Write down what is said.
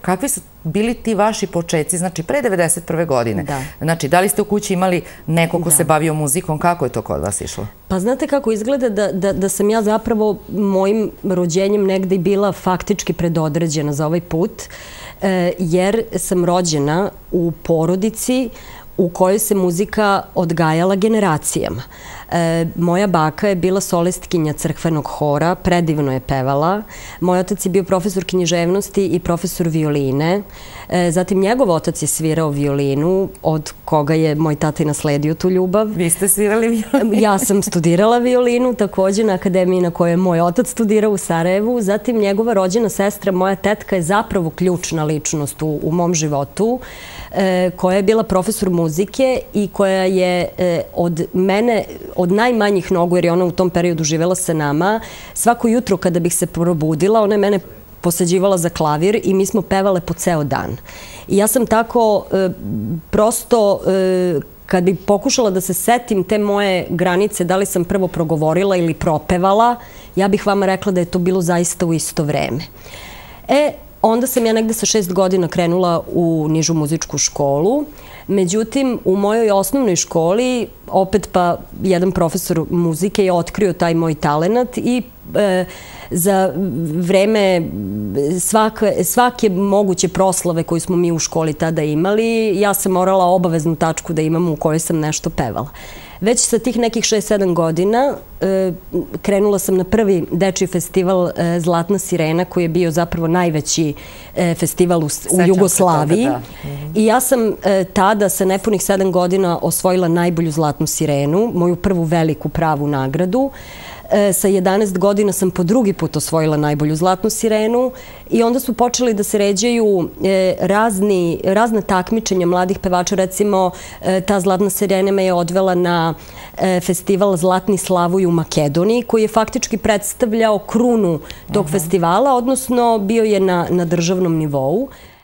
kakvi su bili ti vaši početci, znači pre 91. godine? Znači, da li ste u kući imali neko ko se bavio muzikom, kako je to kod vas išlo? Pa znate kako izgleda da sam ja zapravo mojim rođenjem negde i bila faktički predodređena za ovaj put, jer sam rođena u porodici u kojoj se muzika odgajala generacijama. Moja baka je bila solistkinja crkvenog hora, predivno je pevala. Moj otac je bio profesor književnosti i profesor violine. Zatim njegov otac je svirao violinu, od koga je moj tata i nasledio tu ljubav. Vi ste svirali violinu? Ja sam studirala violinu, također na akademiji na kojoj je moj otac studirao u Sarajevu. Zatim njegova rođena sestra, moja tetka, je zapravo ključna ličnost u mom životu, koja je bila profesor muzike i koja je od mene, od najmanjih nogu, jer je ona u tom periodu živela sa nama, svako jutro kada bih se probudila, ona je mene posađivala za klavir i mi smo pevale po ceo dan. I ja sam tako prosto, kad bih pokušala da se setim te moje granice, da li sam prvo progovorila ili propevala, ja bih vama rekla da je to bilo zaista u isto vreme. Onda sam ja negde sa 6 godina krenula u nižu muzičku školu. Međutim, u mojoj osnovnoj školi, opet pa jedan profesor muzike je otkrio taj moj talenat i za vreme svake moguće proslave koju smo mi u školi tada imali, ja sam morala obaveznu tačku da imam u kojoj sam nešto pevala. Već sa tih nekih 6-7 godina krenula sam na prvi dečiji festival Zlatna sirena, koji je bio zapravo najveći festival u Jugoslaviji. I ja sam tada sa nepunih 7 godina osvojila najbolju Zlatnu sirenu, moju prvu veliku pravu nagradu. Sa 11 godina sam po drugi put osvojila najbolju Zlatnu sirenu i onda su počeli da se ređaju razna takmičenja mladih pevača. Recimo, ta Zlatna sirena me je odvela na festival Zlatni slavuj u Makedoniji, koji je faktički predstavljao krunu tog festivala, odnosno bio je na državnom nivou.